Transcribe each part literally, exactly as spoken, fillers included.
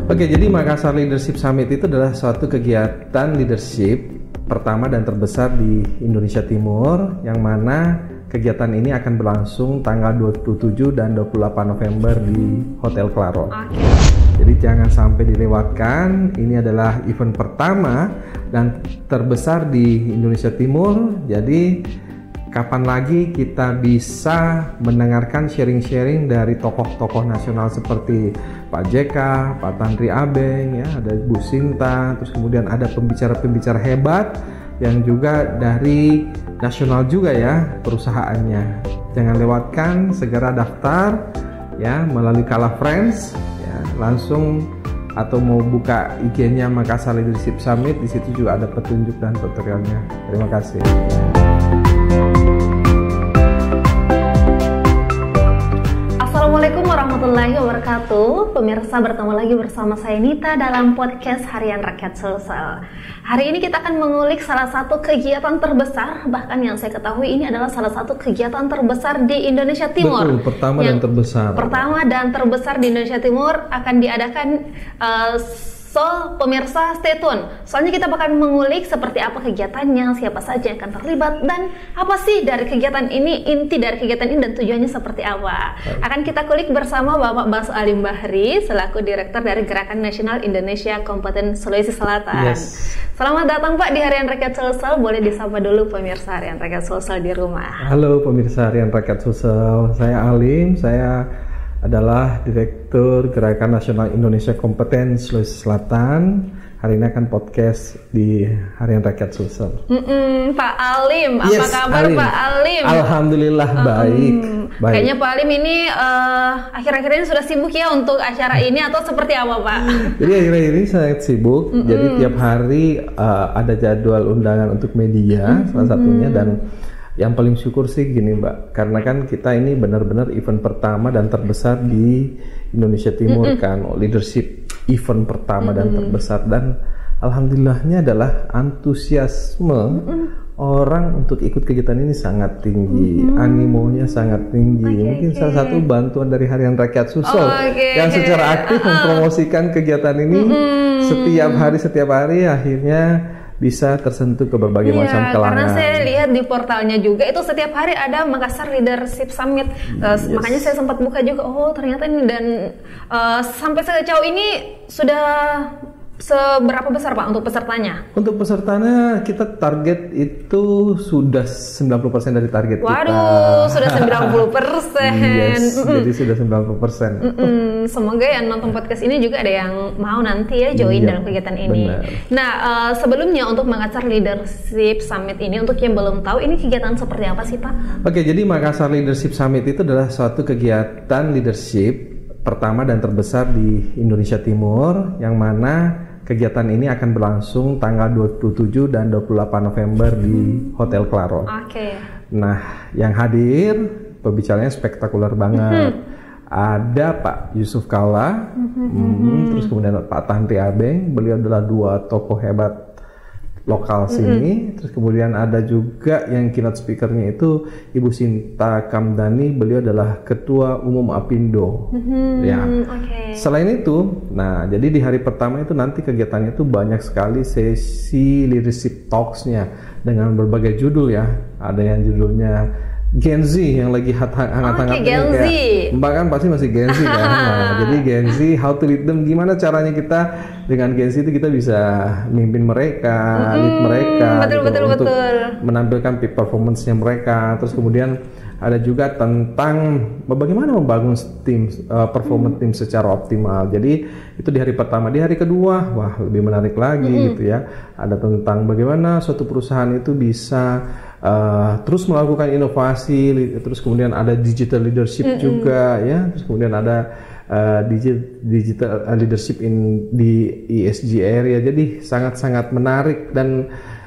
Oke, jadi Makassar Leadership Summit itu adalah suatu kegiatan leadership pertama dan terbesar di Indonesia Timur, yang mana kegiatan ini akan berlangsung tanggal dua puluh tujuh dan dua puluh delapan November di Hotel Claro. Okay. Jadi jangan sampai dilewatkan. Ini adalah event pertama dan terbesar di Indonesia Timur. Jadi kapan lagi kita bisa mendengarkan sharing-sharing dari tokoh-tokoh nasional seperti Pak J K, Pak Tanri Abeng, ya, ada Bu Sinta, terus kemudian ada pembicara-pembicara hebat yang juga dari nasional juga ya perusahaannya. Jangan lewatkan, segera daftar ya melalui Kala Friends ya, langsung, atau mau buka I G-nya Makassar Leadership Summit, di situ juga ada petunjuk dan tutorialnya. Terima kasih. Assalamualaikum warahmatullahi wabarakatuh. Pemirsa, bertemu lagi bersama saya Nita dalam podcast Harian Rakyat Sulsel. Hari ini kita akan mengulik salah satu kegiatan terbesar, bahkan yang saya ketahui ini adalah salah satu kegiatan terbesar di Indonesia Timur. Betul, pertama yang dan terbesar. Pertama dan terbesar di Indonesia Timur akan diadakan. Uh, So, pemirsa stay tune. Soalnya kita bakal mengulik seperti apa kegiatannya, siapa saja yang akan terlibat, dan apa sih dari kegiatan ini, inti dari kegiatan ini dan tujuannya seperti apa. Akan kita kulik bersama Bapak Bas Alim Bahri selaku Direktur dari Gerakan Nasional Indonesia Kompeten Sulawesi Selatan. Yes. Selamat datang Pak di Harian Rakyat Sulsel. Boleh disapa dulu pemirsa Harian Rakyat Sulsel di rumah. Halo pemirsa Harian Rakyat Sulsel. Saya Alim, saya adalah Direktur Gerakan Nasional Indonesia Kompeten Sulawesi Selatan. Hari ini akan podcast di Harian Rakyat Sulsel. Mm-mm, Pak Alim, yes, apa kabar Alim. Pak Alim? Alhamdulillah um, baik, baik. Kayaknya Pak Alim ini uh, akhir-akhir ini sudah sibuk ya untuk acara ini, atau seperti apa Pak? Jadi akhir-akhir ini sangat sibuk. Mm-mm. Jadi tiap hari uh, ada jadwal undangan untuk media, mm-hmm. salah satunya, dan yang paling syukur sih gini Mbak, karena kan kita ini benar-benar event pertama dan terbesar di Indonesia Timur, mm-hmm. kan, leadership event pertama, mm-hmm. dan terbesar, dan alhamdulillahnya adalah antusiasme mm-hmm. orang untuk ikut kegiatan ini sangat tinggi, mm-hmm. animonya sangat tinggi. Okay, Mungkin okay. salah satu bantuan dari Harian Rakyat Sulsel oh, okay. yang secara aktif uh-uh. mempromosikan kegiatan ini mm-hmm. setiap hari setiap hari akhirnya bisa tersentuh ke berbagai ya, macam kalangan. Karena saya lihat di portalnya juga itu setiap hari ada Makassar Leadership Summit. Uh, yes. Makanya saya sempat buka juga, oh ternyata ini, dan uh, sampai sejauh ini sudah seberapa besar Pak untuk pesertanya? Untuk pesertanya kita target itu sudah sembilan puluh persen dari target Waduh, kita. Waduh, sudah sembilan puluh persen. Yes, mm-mm. Jadi sudah sembilan puluh persen. Mm-mm. Semoga yang nonton podcast ini juga ada yang mau nanti ya join iya, dalam kegiatan ini. Benar. Nah, uh, sebelumnya untuk Makassar Leadership Summit ini, untuk yang belum tahu, ini kegiatan seperti apa sih Pak? Oke, jadi Makassar Leadership Summit itu adalah suatu kegiatan leadership pertama dan terbesar di Indonesia Timur, yang mana kegiatan ini akan berlangsung tanggal dua puluh tujuh dan dua puluh delapan November di Hotel Claro. Oke. Okay. Nah, yang hadir pembicaranya spektakuler banget. Mm-hmm. Ada Pak Yusuf Kalla, mm-hmm. hmm, terus kemudian Pak Tanri Abeng, beliau adalah dua tokoh hebat lokal sini. Mm-hmm. Terus kemudian ada juga yang keynote speakernya itu Ibu Sinta Kamdani, beliau adalah Ketua Umum Apindo. Mm-hmm. Ya. Okay. Selain itu, nah jadi di hari pertama itu nanti kegiatannya itu banyak sekali sesi leadership talks-nya dengan berbagai judul ya. Ada yang judulnya Gen Z yang lagi hangat-hangatnya, okay, Gen Z. Mbak kan pasti masih Gen Z kan. Nah, jadi Gen Z, how to lead them, gimana caranya kita dengan Gen Z itu kita bisa mimpin mereka, mm-hmm. lead mereka, betul, gitu, betul, untuk betul. menampilkan peak performance-nya mereka. Terus kemudian ada juga tentang bagaimana membangun tim, uh, performance tim secara optimal. Jadi itu di hari pertama. Di hari kedua, wah lebih menarik lagi, mm-hmm. gitu ya. Ada tentang bagaimana suatu perusahaan itu bisa Uh, terus melakukan inovasi, terus kemudian ada digital leadership mm-hmm. juga ya, terus kemudian ada uh, digital, digital leadership in di E S G area. Jadi sangat-sangat menarik. Dan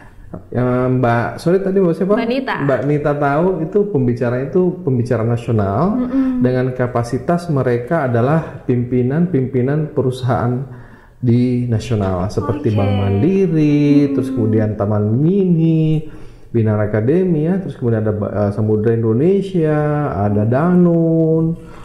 uh, Mbak, sorry tadi Mbak siapa? Mbak Nita. Mbak Nita tahu itu pembicara itu pembicara nasional, mm-hmm. dengan kapasitas mereka adalah pimpinan-pimpinan perusahaan di nasional seperti okay. Bank Mandiri, hmm. terus kemudian Taman Mini, Binar Academy ya, terus kemudian ada uh, Samudra Indonesia, ada Danone,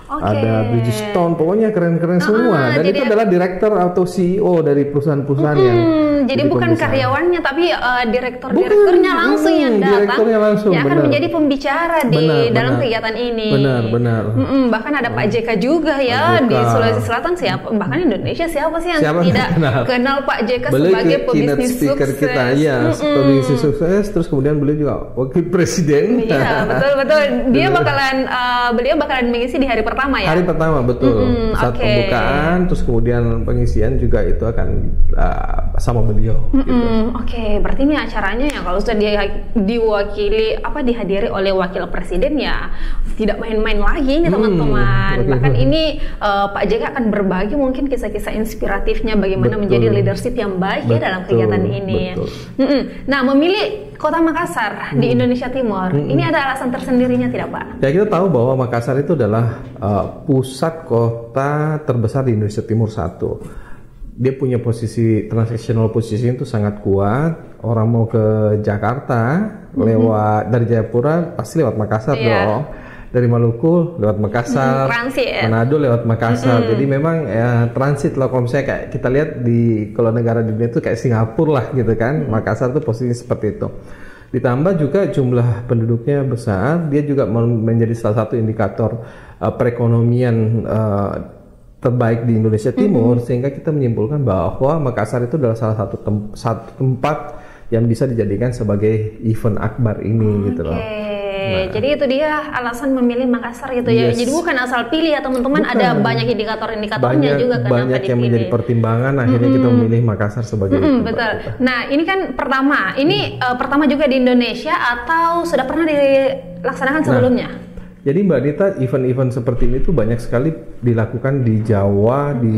Oke. ada Bridgestone, pokoknya keren-keren semua. Dan itu jadi- adalah direktur atau C E O dari perusahaan-perusahaan yang Hmm, jadi jadi bukan pengusaha. karyawannya, tapi uh, direktur-direkturnya Bukan, langsung hmm, yang datang, direkturnya langsung, yang akan benar. menjadi pembicara di Benar, dalam benar. kegiatan ini. Benar, benar. Mm-mm, bahkan ada Pak J K juga ya Pak J K. di Sulawesi Selatan. Siapa? Bahkan Indonesia siapa sih yang Siapa? tidak Benar. kenal Pak J K Beliau sebagai ke- keynote pebisnis speaker sukses? kita, ya, Mm-mm. pebisnis sukses. Terus kemudian beliau juga wakil presiden. Iya, betul betul. Dia Betul. bakalan uh, beliau bakalan mengisi di hari pertama ya. Hari pertama betul. Mm-mm, Saat oke. pembukaan, terus kemudian pengisian juga itu akan uh, sama beliau. Gitu. Mm, Oke, berarti ini acaranya ya kalau sudah dia diwakili apa dihadiri oleh wakil presiden ya tidak main-main lagi nih Hmm, teman-teman. oke. Bahkan ini uh, Pak J K akan berbagi mungkin kisah-kisah inspiratifnya bagaimana Betul. menjadi leadership yang baik ya dalam Betul, kegiatan ini. betul. Mm-mm. Nah, memilih Kota Makassar di Indonesia Timur, ini ada alasan tersendirinya tidak Pak? Ya, kita tahu bahwa Makassar itu adalah uh, pusat kota terbesar di Indonesia Timur satu. Dia punya posisi transactional position itu sangat kuat. Orang mau ke Jakarta lewat dari Jayapura pasti lewat Makassar Iya. dong. Dari Maluku lewat Makassar, Mm, transit ya? Manado lewat Makassar. Jadi memang ya, transit lah kalau misalnya kayak kita lihat di kalau negara di dunia itu kayak Singapura lah gitu kan. Makassar tuh posisinya seperti itu. Ditambah juga jumlah penduduknya besar, dia juga men- menjadi salah satu indikator uh, perekonomian uh, terbaik di Indonesia Timur, sehingga kita menyimpulkan bahwa Makassar itu adalah salah satu, tem- satu tempat yang bisa dijadikan sebagai event akbar ini gitu loh. Oke, jadi itu dia alasan memilih Makassar gitu ya. Yes. Jadi bukan asal pilih ya teman-teman, Bukan. ada banyak indikator-indikatornya Banyak juga kenapa banyak yang dipilih. menjadi pertimbangan akhirnya kita memilih Makassar sebagai Mm-mm, tempat betul. kita. Nah, ini kan pertama. Ini eh, pertama juga di Indonesia atau sudah pernah dilaksanakan sebelumnya? Jadi Mbak Dita, event-event seperti ini tuh banyak sekali dilakukan di Jawa, di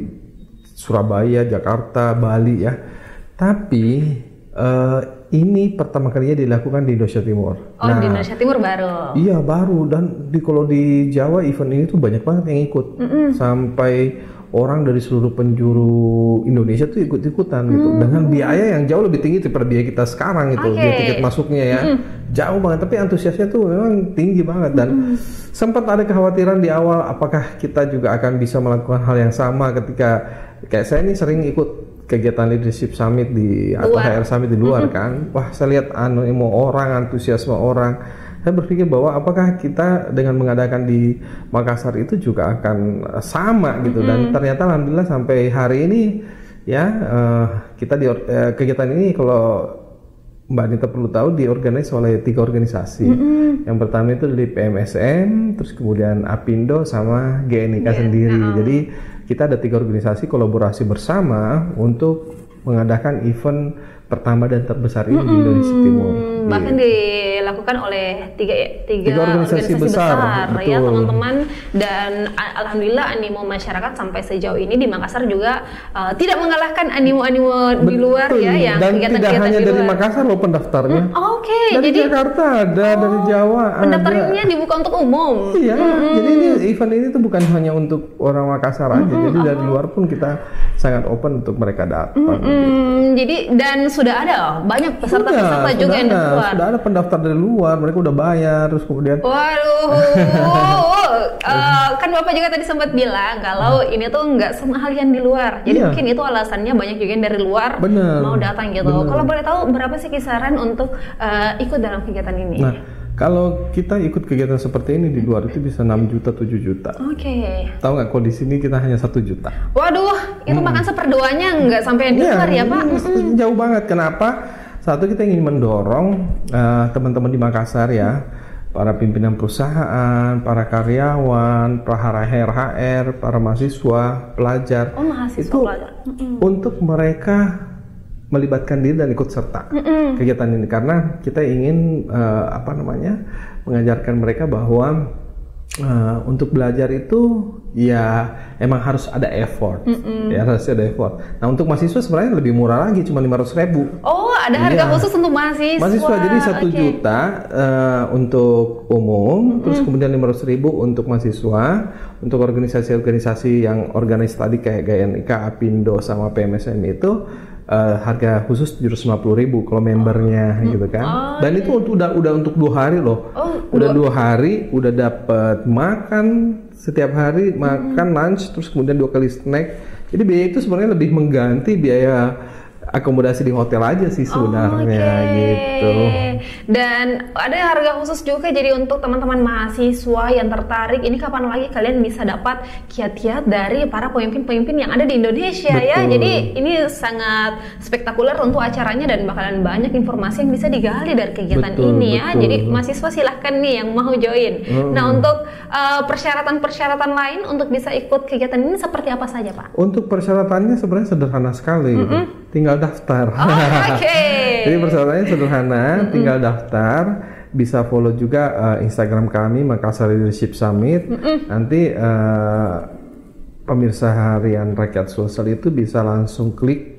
Surabaya, Jakarta, Bali ya. Tapi eh, ini pertama kalinya dilakukan di Indonesia Timur. Oh, di Indonesia Timur baru. Iya baru, dan di kalau di Jawa event ini tuh banyak banget yang ikut. Sampai orang dari seluruh penjuru Indonesia tuh ikut-ikutan gitu. Dengan biaya yang jauh lebih tinggi daripada biaya kita sekarang gitu. Oke. Biaya tiket masuknya ya. Jauh banget, tapi antusiasnya tuh memang tinggi banget. Dan sempat ada kekhawatiran di awal apakah kita juga akan bisa melakukan hal yang sama ketika kayak saya ini sering ikut kegiatan leadership summit di atau Luar. H R summit di luar kan. Wah, saya lihat animo orang, antusiasme orang. Saya berpikir bahwa apakah kita dengan mengadakan di Makassar itu juga akan sama gitu. Dan ternyata alhamdulillah sampai hari ini ya eh, kita di eh, kegiatan ini kalau Mbak Anita perlu tahu diorganisasi oleh tiga organisasi. Yang pertama itu dari P M S M, terus kemudian Apindo sama G N I K sendiri. Jadi kita ada tiga organisasi kolaborasi bersama untuk mengadakan event pertama dan terbesar ini di Indonesia Timur. Hmm, bahkan dilakukan oleh tiga tiga, Tiga organisasi besar, ya betul. teman-teman, dan a- alhamdulillah animo masyarakat sampai sejauh ini di Makassar juga uh, tidak mengalahkan animo-animo di luar Betul. ya yang dan tidak kegiatan-kegiatan hanya di dari luar. Makassar loh pendaftarnya. Oke, Dari jadi Jakarta ada, dari Jawa ada. pendaftarannya dibuka untuk umum. Iya, jadi ini event ini tuh bukan hanya untuk orang Makassar aja, jadi dari luar pun kita sangat open untuk mereka datang. Hmm, jadi dan sudah ada oh, banyak peserta-peserta Sudah, juga sudah yang dari ada, luar. sudah ada pendaftar dari luar, mereka udah bayar, terus kemudian Waduh, eh, kan Bapak juga tadi sempat bilang kalau ini tuh nggak semahal yang di luar. Jadi Iya. mungkin itu alasannya banyak juga yang dari luar Bener. mau datang gitu. Bener. Kalau boleh tahu berapa sih kisaran untuk eh, ikut dalam kegiatan ini? nah kalau kita ikut kegiatan seperti ini di luar itu bisa enam juta, tujuh juta. Oke. Tahu nggak kalau di sini kita hanya satu juta. Waduh, itu bahkan seperduanya nggak sampai yang di luar ya Pak? ini jauh banget. Kenapa? Satu, kita ingin mendorong eh, teman-teman di Makassar ya, para pimpinan perusahaan, para karyawan, para H R H R, para mahasiswa, pelajar, Oh, mahasiswa itu pelajar. untuk mereka melibatkan diri dan ikut serta kegiatan ini, karena kita ingin eh, apa namanya mengajarkan mereka bahwa eh, untuk belajar itu ya emang harus ada effort, ya harus ada effort. Nah untuk mahasiswa sebenarnya lebih murah lagi, cuma lima ratus ribu. Oh, ada harga Iya. khusus untuk mahasiswa. Mahasiswa jadi satu Oke. juta eh, untuk umum, terus kemudian lima ratus ribu untuk mahasiswa, untuk organisasi-organisasi yang organis tadi kayak G N I K, Apindo sama P M S M itu uh, harga khusus tujuh ratus lima puluh ribu kalau membernya oh. gitu kan. Oh, dan itu untuk, udah udah untuk dua hari loh. Oh, udah dua. dua hari udah dapat makan setiap hari, makan hmm. lunch, terus kemudian dua kali snack. Jadi biaya itu sebenarnya lebih mengganti biaya akomodasi di hotel aja sih sebenarnya. Oh, okay. gitu. Dan ada harga khusus juga jadi untuk teman-teman mahasiswa yang tertarik. Ini kapan lagi kalian bisa dapat kiat-kiat dari para pemimpin-pemimpin yang ada di Indonesia. Betul. Ya. Jadi ini sangat spektakuler untuk acaranya dan bakalan banyak informasi yang bisa digali dari kegiatan betul, ini ya. Betul. Jadi mahasiswa silahkan nih yang mau join. Hmm. Nah untuk uh, persyaratan-persyaratan lain untuk bisa ikut kegiatan ini seperti apa saja Pak? Untuk persyaratannya sebenarnya sederhana sekali. Mm-hmm. Gitu. Tinggal daftar. Oh, oke. Okay. Jadi persyaratannya sederhana, mm-hmm. tinggal daftar. Bisa follow juga uh, Instagram kami Makassar Leadership Summit. Mm-hmm. Nanti uh, pemirsa harian Rakyat Sulsel itu bisa langsung klik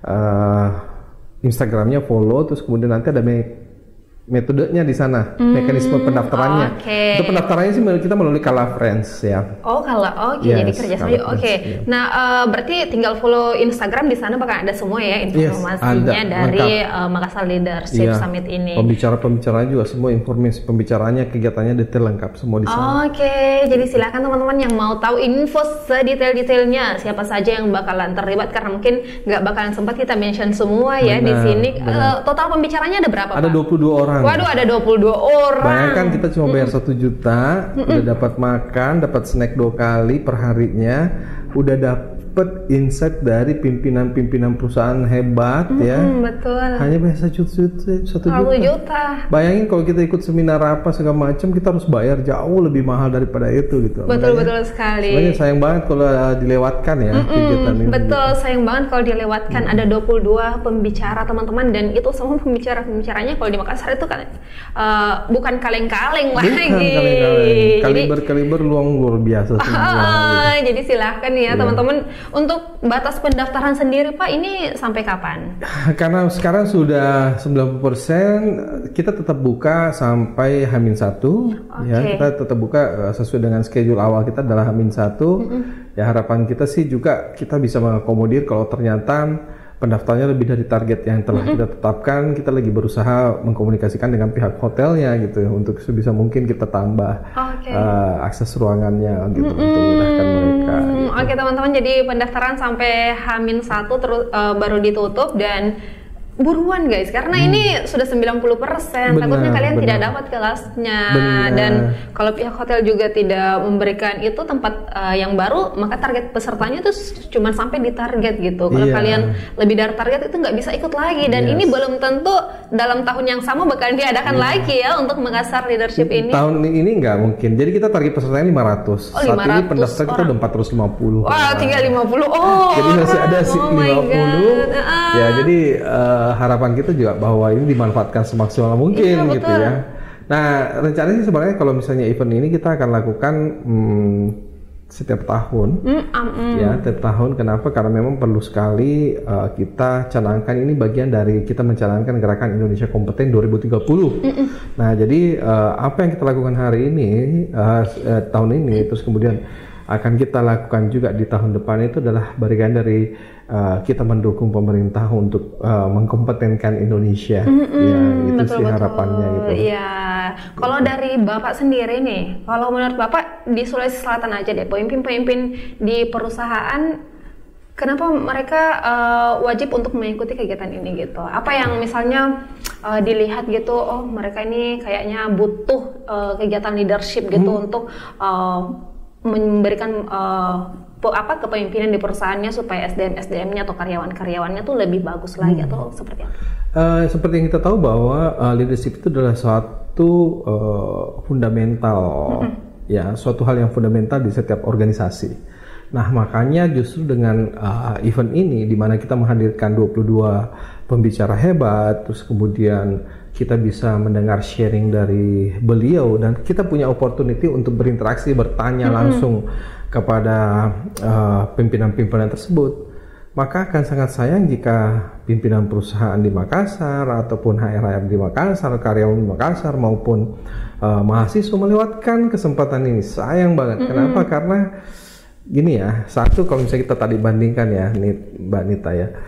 uh, Instagramnya, follow, terus kemudian nanti ada me- metodenya di sana, hmm, mekanisme pendaftarannya. Okay. Itu pendaftarannya sih kita melalui Kala Friends ya. Oh Kala, oke. Okay. Yes, jadi kerjasama. Oke. Okay. Yeah. Nah uh, berarti tinggal follow Instagram, di sana bakal ada semua ya informasinya yes, dari uh, Makassar Leadership yeah. Summit ini. Pembicara-pembicaranya juga semua informasi pembicaranya, kegiatannya detail lengkap semua di sana. Oke, okay. Jadi silakan teman-teman yang mau tahu info sedetail-detailnya siapa saja yang bakalan terlibat, karena mungkin nggak bakalan sempat kita mention semua ya benar, di sini. Uh, total pembicaranya ada berapa? Ada Pak? dua puluh dua orang. Waduh, ada dua puluh dua orang. Bayangkan kita cuma bayar satu mm. juta, mm-mm. udah dapat makan, dapat snack dua kali per harinya, udah dapat insight dari pimpinan-pimpinan perusahaan hebat mm-hmm, ya. Betul. Hanya bayar satu juta, satu juta. juta. Bayangin kalau kita ikut seminar apa segala macam, kita harus bayar jauh lebih mahal daripada itu gitu. Betul, makanya, betul sekali. Sebenarnya sayang banget kalau dilewatkan ya kegiatan ini. Betul, gitu. Sayang banget kalau dilewatkan. Mm. Ada dua puluh dua pembicara teman-teman, dan itu semua pembicara-pembicaranya kalau di Makassar itu kan uh, bukan kaleng-kaleng lagi. Bukan kaleng-kaleng. Kaliber-kaliber luang luar biasa semua. Uh, gitu. Jadi silahkan ya yeah. teman-teman. Untuk batas pendaftaran sendiri Pak, ini sampai kapan? Karena sekarang sudah sembilan puluh persen, kita tetap buka sampai H minus satu. Okay. Ya, kita tetap buka sesuai dengan schedule awal kita adalah H minus satu. Mm-hmm. Ya, harapan kita sih juga kita bisa mengakomodir kalau ternyata pendaftarnya lebih dari target yang telah mm-hmm. kita tetapkan. Kita lagi berusaha mengkomunikasikan dengan pihak hotelnya gitu untuk sebisa mungkin kita tambah okay. uh, akses ruangannya gitu mm-hmm. untuk memudahkan mereka. Gitu. Oke okay, teman-teman, jadi pendaftaran sampai H minus satu terus uh, baru ditutup, dan buruan guys, karena hmm. ini sudah sembilan puluh persen. Takutnya kalian benar. tidak dapat kelasnya. Benar. Dan kalau pihak hotel juga tidak memberikan itu tempat uh, yang baru, maka target pesertanya itu cuma sampai di target gitu. Kalau yeah. kalian lebih dari target itu nggak bisa ikut lagi. Dan yes. ini belum tentu dalam tahun yang sama bakalan diadakan yeah. lagi ya untuk Makassar Leadership ini. Tahun ini nggak mungkin. Jadi kita target pesertanya lima ratus. Oh, lima ratus. Saat ini pendaftar kita udah empat ratus lima puluh. Wah, tinggal lima puluh. Oh. Jadi masih ada sih oh lima puluh. Uh. Ya, jadi uh, harapan kita juga bahwa ini dimanfaatkan semaksimal mungkin iya, gitu ya. Nah, rencananya sih sebenarnya kalau misalnya event ini kita akan lakukan hmm, setiap tahun, mm, um, mm. ya setiap tahun. Kenapa? Karena memang perlu sekali uh, kita canangkan, ini bagian dari kita mencanangkan gerakan Indonesia Kompeten dua ribu tiga puluh. Mm-mm. Nah, jadi uh, apa yang kita lakukan hari ini uh, uh, tahun ini, terus kemudian akan kita lakukan juga di tahun depan, itu adalah bagian dari uh, kita mendukung pemerintah untuk uh, mengkompetenkan Indonesia. Mm-hmm, ya, itu betul, sih harapannya betul. Gitu. Iya. Kalau dari Bapak sendiri nih, kalau menurut Bapak di Sulawesi Selatan aja deh, pemimpin-pemimpin di perusahaan, kenapa mereka uh, wajib untuk mengikuti kegiatan ini gitu? Apa yang misalnya uh, dilihat gitu, oh mereka ini kayaknya butuh uh, kegiatan leadership gitu hmm. untuk uh, memberikan uh, apa kepemimpinan di perusahaannya supaya S D M S D M-nya atau karyawan-karyawannya tuh lebih bagus lagi hmm. atau seperti apa? Uh, seperti yang kita tahu bahwa uh, leadership itu adalah suatu uh, fundamental, mm-hmm. ya suatu hal yang fundamental di setiap organisasi. Nah, makanya justru dengan uh, event ini di mana kita menghadirkan dua puluh dua pembicara hebat, terus kemudian kita bisa mendengar sharing dari beliau, dan kita punya opportunity untuk berinteraksi, bertanya mm-hmm. langsung kepada uh, pimpinan-pimpinan tersebut. Maka akan sangat sayang jika pimpinan perusahaan di Makassar ataupun H R H R di Makassar, karyawan di Makassar maupun uh, mahasiswa melewatkan kesempatan ini. Sayang banget. Mm-hmm. Kenapa? Karena gini ya, satu kalau misalnya kita tadi bandingkan ya, Mbak Nita ya,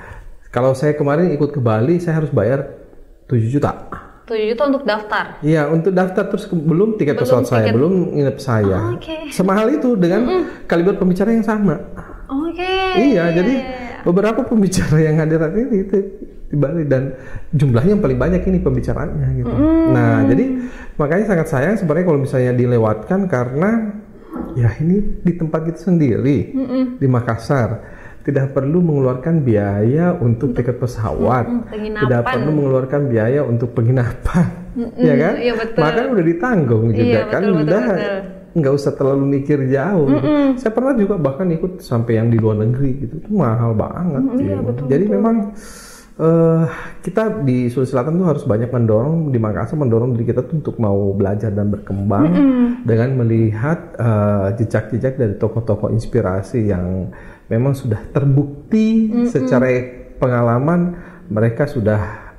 Kalau saya kemarin ikut ke Bali, saya harus bayar tujuh juta. tujuh juta untuk daftar? Iya, untuk daftar terus ke, belum tiket pesawat saya, belum nginep saya. Oh, okay. Semahal itu dengan mm-mm. kaliber pembicara yang sama. Oke. Okay. Iya, jadi beberapa pembicara yang hadir ini itu di Bali dan jumlahnya yang paling banyak ini pembicaraannya gitu. Mm. Nah, jadi makanya sangat sayang sebenarnya kalau misalnya dilewatkan karena ya ini di tempat kita sendiri mm-mm. di Makassar. Tidak perlu mengeluarkan biaya untuk tiket pesawat, mm-mm, tidak perlu mengeluarkan biaya untuk penginapan, mm-mm, ya kan? Iya, betul. Maka udah ditanggung juga iya, kan, betul, udah nggak usah terlalu mikir jauh. Gitu. Saya pernah juga bahkan ikut sampai yang di luar negeri gitu, itu mahal banget. Mm-mm, gitu. Iya, betul, Jadi betul. memang uh, kita di Sulawesi Selatan tuh harus banyak mendorong di Makassar, mendorong diri kita tuh untuk mau belajar dan berkembang mm-mm. dengan melihat uh, jejak-jejak dari tokoh-tokoh inspirasi yang memang sudah terbukti mm-mm. secara pengalaman mereka sudah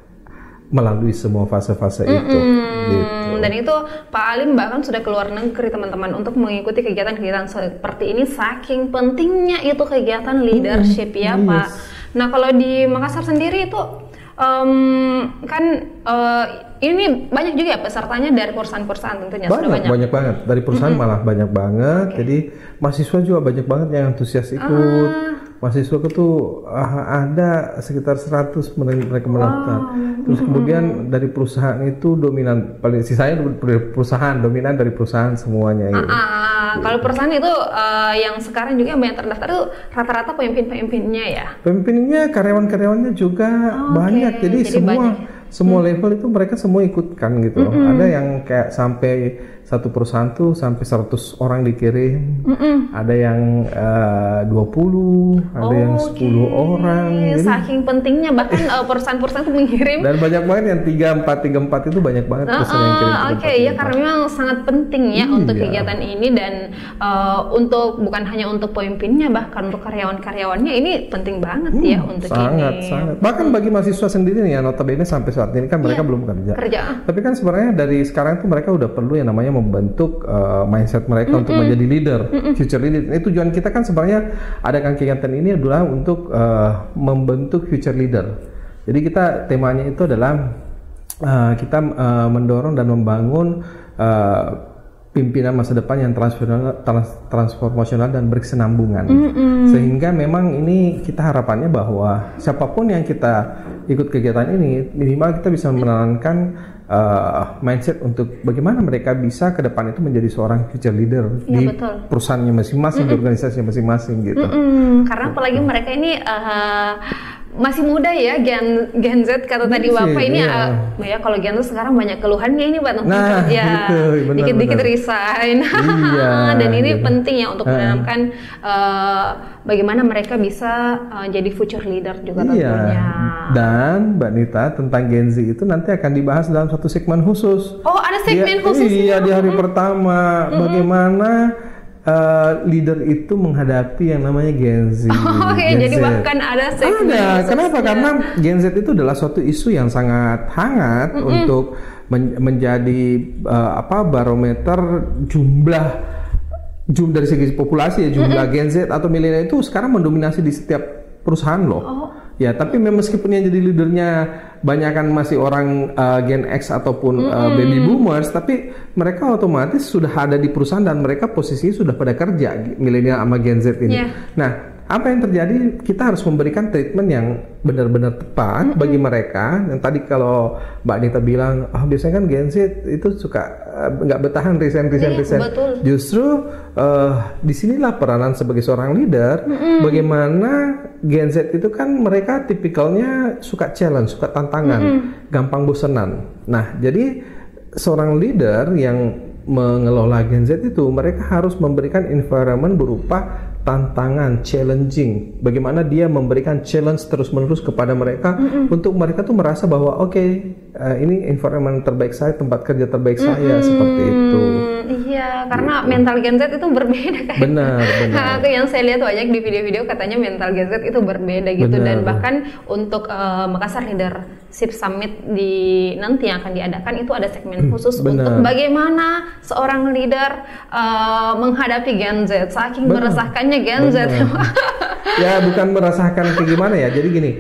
melalui semua fase-fase mm-mm. itu. Gitu. Dan itu Pak Alim bahkan sudah keluar negeri teman-teman untuk mengikuti kegiatan-kegiatan seperti ini. Saking pentingnya itu kegiatan leadership mm, ya yes. Pak. Nah kalau di Makassar sendiri itu um, kan uh, ini banyak juga ya pesertanya dari perusahaan-perusahaan tentunya. Banyak, sudah banyak. banyak banget. Dari perusahaan mm-hmm. malah banyak banget. Okay. Jadi mahasiswa juga banyak banget yang antusias ikut. Ah. Mahasiswa itu uh, ada sekitar seratus mereka mendaftar. Wow. Terus kemudian mm-hmm. dari perusahaan itu dominan, paling sisanya perusahaan, dominan dari perusahaan semuanya. Ah, ah, kalau perusahaan itu uh, yang sekarang juga banyak terdaftar itu rata-rata pemimpin-pemimpinnya ya? Pemimpinnya, karyawan-karyawannya juga oh, banyak. Okay. Jadi, Jadi semua banyak. semua hmm. level itu mereka semua ikutkan gitu. Mm-hmm. Ada yang kayak sampai satu perusahaan tuh sampai seratus orang dikirim. Mm-mm. Ada yang uh, dua puluh, ada oh, yang sepuluh okay. orang. Jadi, saking pentingnya bahkan uh, perusahaan-perusahaan itu mengirim. Dan banyak banget yang tiga empat tiga empat itu banyak banget uh, perusahaan yang kirim. Oke, okay, ya karena memang sangat penting ya iya. untuk kegiatan ini dan uh, untuk bukan hanya untuk pemimpinnya bahkan untuk karyawan-karyawannya ini penting banget hmm, ya untuk sangat, ini. Sangat. Bahkan bagi mahasiswa sendiri nih ya notabene sampai saat ini kan mereka yeah. belum kerja. Kerja. Tapi kan sebenarnya dari sekarang tuh mereka udah perlu yang namanya membentuk uh, mindset mereka mm-mm. untuk menjadi leader, mm-mm. future leader. Ini tujuan kita kan sebenarnya adakan kegiatan ini adalah untuk uh, membentuk future leader. Jadi kita temanya itu adalah uh, kita uh, mendorong dan membangun uh, pimpinan masa depan yang transformasional, trans, transformasional dan berkesinambungan. Mm-mm. Sehingga memang ini kita harapannya bahwa siapapun yang kita ikut kegiatan ini minimal kita bisa menanamkan uh, mindset untuk bagaimana mereka bisa ke depan itu menjadi seorang future leader ya, di betul. perusahaannya masing-masing, mm-mm. di organisasinya masing-masing gitu. Mm-mm. Karena apalagi mereka ini uh, masih muda ya, Gen Gen Z kata masih, tadi Bapak ini iya. uh, ya kalau Gen Z sekarang banyak keluhannya ini Pak. Nah, ya gitu, dikit-dikit resign. Iya, dan ini gitu. penting ya untuk menanamkan uh, bagaimana mereka bisa uh, jadi future leader juga iya. tentunya. Dan Mbak Nita tentang Gen Z itu nanti akan dibahas dalam satu segmen khusus. Oh, ada segmen dia, khusus? Iya, di hari mm-hmm. pertama mm-hmm. bagaimana Uh, leader itu menghadapi yang namanya Gen Z. Oh, Oke, okay. Jadi bahkan ada segmen. Ada. Kenapa? Karena Gen Z itu adalah suatu isu yang sangat hangat mm-hmm. untuk men- menjadi uh, apa barometer jumlah jumlah dari segi populasi ya jumlah mm-hmm. Gen Z atau milenial itu sekarang mendominasi di setiap perusahaan loh. Oh. Ya, tapi meskipun yang jadi leadernya banyak kan masih orang uh, Gen X ataupun mm-hmm. uh, baby boomers, tapi mereka otomatis sudah ada di perusahaan dan mereka posisinya sudah pada kerja milenial sama Gen Z ini. Yeah. Nah, apa yang terjadi? Kita harus memberikan treatment yang benar-benar tepat mm-hmm. bagi mereka. Yang tadi kalau Mbak Nita bilang, ah oh, biasanya kan Gen Z itu suka nggak uh, bertahan resign resign yeah, resign. Betul. Justru uh, disinilah peranan sebagai seorang leader. Mm-hmm. Bagaimana Gen Z itu kan mereka tipikalnya suka challenge, suka tantangan, mm-hmm. gampang bosenan. Nah, jadi seorang leader yang mengelola Gen Z itu mereka harus memberikan environment berupa tantangan, challenging. Bagaimana dia memberikan challenge terus-menerus kepada mereka mm-hmm. untuk mereka tuh merasa bahwa oke, okay, uh, ini environment terbaik saya, tempat kerja terbaik mm-hmm. saya, seperti itu. Iya, karena gitu. Mental Gen Z itu berbeda kan. Benar, benar. Nah, yang saya lihat banyak di video-video katanya mental Gen Z itu berbeda gitu. Benar. Dan bahkan untuk uh, Makassar Leadership Summit di nanti yang akan diadakan itu ada segmen khusus benar. Untuk bagaimana seorang leader uh, menghadapi Gen Z. Saking meresahkannya Gen Z. Ya bukan merasakan kayak gimana ya. Jadi gini,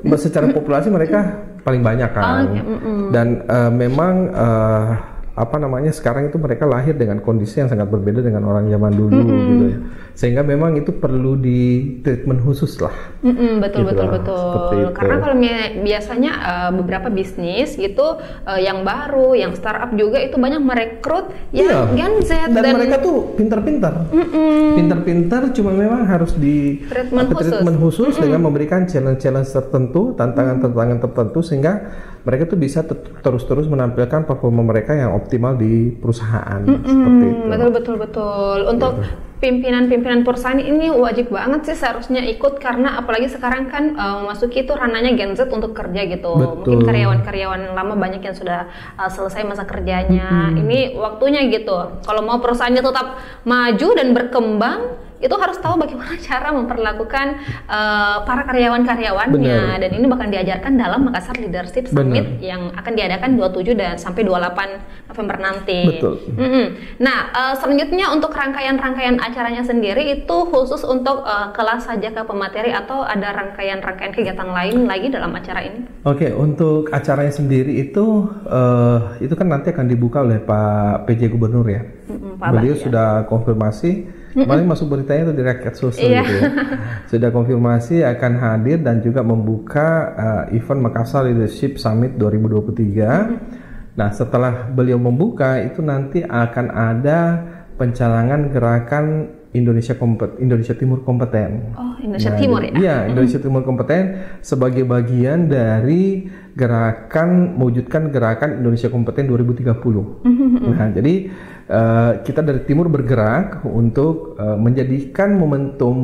secara populasi mereka paling banyak kan. Okay. Mm-hmm. Dan uh, memang uh, apa namanya sekarang itu mereka lahir dengan kondisi yang sangat berbeda dengan orang zaman dulu mm-hmm. gitu ya. Sehingga memang itu perlu di treatment khusus lah. Mm-hmm, betul gitu betul lah, betul. Karena kalau biasanya uh, beberapa bisnis gitu uh, yang baru, yang startup juga itu banyak merekrut yang iya. Gen Z dan, dan mereka tuh pintar-pintar. Mm-mm. Pintar-pintar cuma memang harus di treatment khusus, treatment khusus dengan memberikan challenge-challenge tertentu, tantangan-tantangan tertentu sehingga mereka tuh bisa terus-terus menampilkan performa mereka yang optimal di perusahaan. Mm-mm. Seperti itu. Betul betul betul. Untuk gitu. Pimpinan-pimpinan perusahaan ini wajib banget sih seharusnya ikut karena apalagi sekarang kan uh, memasuki itu ranahnya Gen Z untuk kerja gitu. Betul. Mungkin karyawan-karyawan lama banyak yang sudah uh, selesai masa kerjanya. Hmm. Ini waktunya gitu. Kalau mau perusahaannya tetap maju dan berkembang, itu harus tahu bagaimana cara memperlakukan uh, para karyawan-karyawannya. Dan ini bakal diajarkan dalam Makassar Leadership Summit Bener. Yang akan diadakan dua puluh tujuh dan sampai dua puluh delapan November nanti. Betul. Mm-hmm. Nah, uh, selanjutnya untuk rangkaian-rangkaian acaranya sendiri itu khusus untuk uh, kelas sajaka pemateri atau ada rangkaian-rangkaian kegiatan lain lagi dalam acara ini? Oke, okay, untuk acaranya sendiri itu uh, itu kan nanti akan dibuka oleh Pak P J Gubernur ya. Mm-hmm, Pak Beliau Bak, sudah ya. konfirmasi. Kemarin masuk beritanya itu di Rakyat Sosial iya. gitu ya. Sudah konfirmasi akan hadir dan juga membuka uh, event Makassar Leadership Summit dua ribu dua puluh tiga. Mm-hmm. Nah, setelah beliau membuka itu nanti akan ada pencalangan gerakan Indonesia Kompet Indonesia Timur Kompeten. Oh, Indonesia nah, Timur ya. Iya, Indonesia Timur Kompeten sebagai bagian dari gerakan mewujudkan gerakan Indonesia Kompeten dua ribu tiga puluh. Nah, jadi Uh, kita dari timur bergerak untuk uh, menjadikan momentum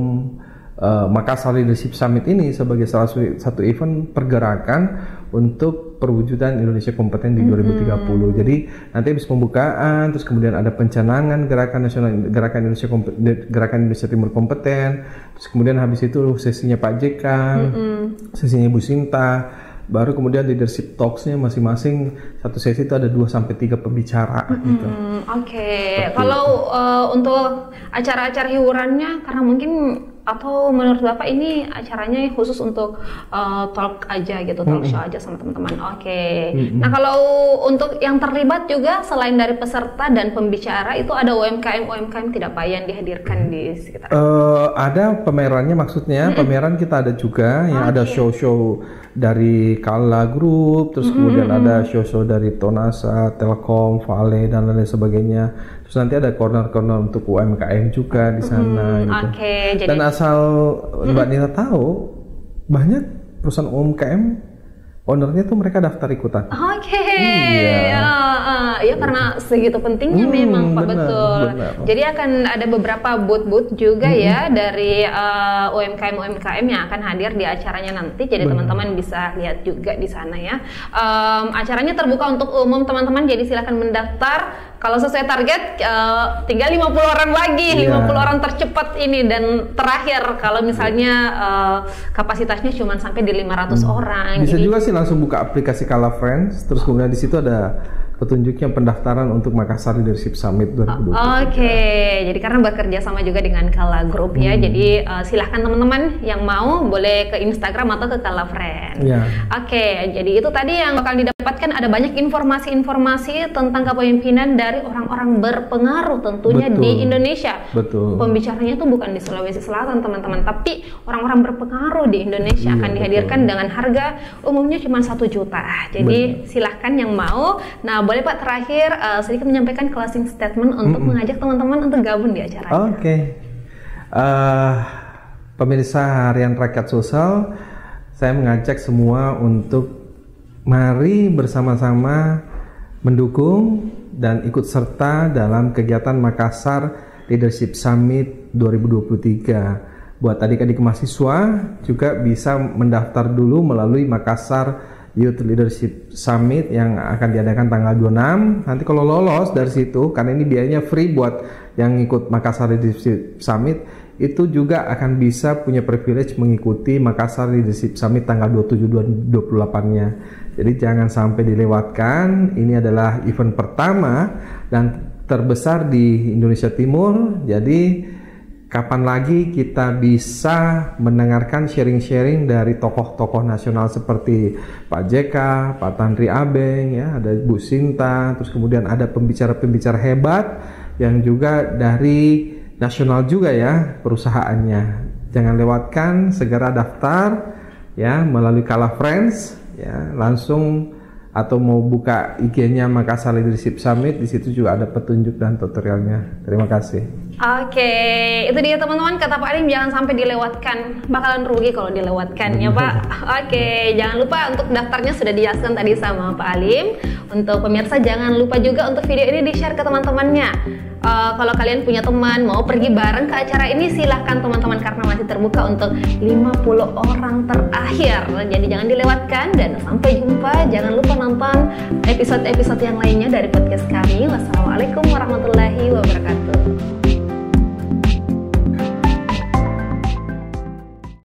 uh, Makassar Leadership Summit ini sebagai salah satu event pergerakan untuk perwujudan Indonesia Kompeten di dua ribu tiga puluh. Mm-hmm. Jadi nanti habis pembukaan, terus kemudian ada pencanangan gerakan nasional gerakan Indonesia Kompeten, gerakan Indonesia Timur Kompeten, terus kemudian habis itu sesinya Pak J K, mm-hmm. sesinya Ibu Sinta. Baru kemudian leadership talks-nya masing-masing satu sesi itu ada dua sampai tiga pembicara mm-hmm. gitu. Oke. Okay. Kalau uh, untuk acara-acara hiburannya karena mungkin atau menurut Bapak ini acaranya khusus untuk uh, talk aja gitu, talk show aja sama teman-teman. Oke. Okay. Mm-hmm. Nah, kalau untuk yang terlibat juga selain dari peserta dan pembicara itu ada U M K M U M K M tidak Pak yang dihadirkan di sekitar? Uh, ada pamerannya maksudnya. Mm-hmm. Pameran kita ada juga yang okay. ada show-show dari Kala Group, terus mm-hmm. kemudian ada show-show dari Tonasa, Telkom, Vale dan lain sebagainya. Terus nanti ada corner-corner untuk U M K M juga di sana. Mm-hmm. Gitu. Oke. Okay, jadi dan asal Mbak mm-hmm. Nita tahu, banyak perusahaan U M K M ownernya tuh mereka daftar ikutan. Oke. Okay. Iya. Uh, uh, ya karena segitu pentingnya hmm, memang Pak, benar, betul. Benar. Jadi akan ada beberapa booth-booth juga hmm. ya dari uh, U M K M U M K M yang akan hadir di acaranya nanti. Jadi benar. Teman-teman bisa lihat juga di sana ya. Um, acaranya terbuka untuk umum teman-teman. Jadi silakan mendaftar. Kalau sesuai target uh, tinggal lima puluh orang lagi, yeah. lima puluh orang tercepat ini dan terakhir kalau misalnya uh, kapasitasnya cuma sampai di lima ratus hmm. orang. Bisa jadi, juga sih langsung buka aplikasi Kala Friends, terus kemudian di situ ada petunjuknya pendaftaran untuk Makassar Leadership Summit dua ribu dua puluh tiga. Oke, okay. Jadi karena bekerja sama juga dengan Kala Group ya, hmm. jadi uh, silahkan teman-teman yang mau boleh ke Instagram atau ke Kala Friends. Yeah. Oke, okay. Jadi itu tadi yang bakal didapatkan, ada banyak informasi-informasi tentang kepemimpinan dari orang-orang berpengaruh tentunya Betul. Di Indonesia. Betul. Pembicaranya itu bukan di Sulawesi Selatan teman-teman, tapi orang-orang berpengaruh di Indonesia yeah, akan dihadirkan betul. Dengan harga umumnya cuma satu juta. Jadi betul. Silahkan yang mau. Nah, boleh Pak terakhir uh, sedikit menyampaikan closing statement untuk mm-hmm. mengajak teman-teman untuk gabung di acara. Oke, okay. uh, pemirsa Harian Rakyat Sosial, saya mengajak semua untuk mari bersama-sama mendukung dan ikut serta dalam kegiatan Makassar Leadership Summit dua ribu dua puluh tiga. Buat adik-adik mahasiswa juga bisa mendaftar dulu melalui Makassar Youth Leadership Summit yang akan diadakan tanggal dua puluh enam. Nanti kalau lolos dari situ, karena ini biayanya free buat yang ikut Makassar Leadership Summit, itu juga akan bisa punya privilege mengikuti Makassar Leadership Summit tanggal dua puluh tujuh dan dua puluh delapan-nya. Jadi jangan sampai dilewatkan. Ini adalah event pertama dan terbesar di Indonesia Timur. Jadi kapan lagi kita bisa mendengarkan sharing-sharing dari tokoh-tokoh nasional seperti Pak J K, Pak Tanri Abeng, ya, ada Bu Sinta, terus kemudian ada pembicara-pembicara hebat yang juga dari nasional juga ya perusahaannya. Jangan lewatkan, segera daftar ya melalui Kala Friends ya, langsung atau mau buka I G-nya Makassar Leadership Summit, di situ juga ada petunjuk dan tutorialnya. Terima kasih. Oke, itu dia teman-teman, kata Pak Alim, jangan sampai dilewatkan, bakalan rugi kalau dilewatkan ya Pak. Oke, jangan lupa untuk daftarnya sudah dijelaskan tadi sama Pak Alim. Untuk pemirsa jangan lupa juga untuk video ini di-share ke teman-temannya. Uh, kalau kalian punya teman mau pergi bareng ke acara ini, silahkan teman-teman, karena masih terbuka untuk lima puluh orang terakhir. Jadi jangan dilewatkan dan sampai jumpa. Jangan lupa nonton episode-episode yang lainnya dari podcast kami. Wassalamualaikum warahmatullahi wabarakatuh.